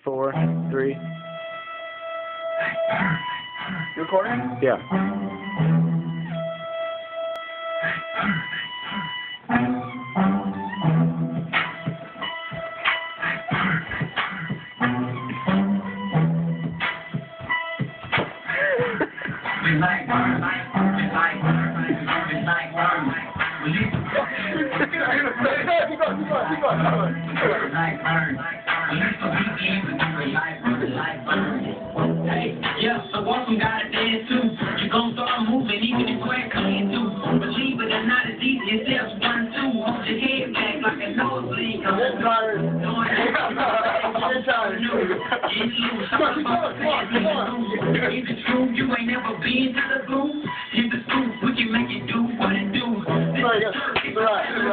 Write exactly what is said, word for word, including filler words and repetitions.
four, three. You recording? Yeah. Like burn, like burn, like burn, like burn. Release the Keep going, keep going, keep going. like burn. Release the weekend, we do it like burn, like burn. Hey, yeah, so welcome, gotta dance too. You gon' start moving, even if we're clean too. Believe it or not, it's easy as steps one, two. Hold your head back like a nosebleed. Come on, tired. doing it. You're tired. Get loose, I'm about to pass in the room. Is it true? You ain't never been to the booth? Here's the scoop, we can make it do what it do. This is Right, yeah. Right.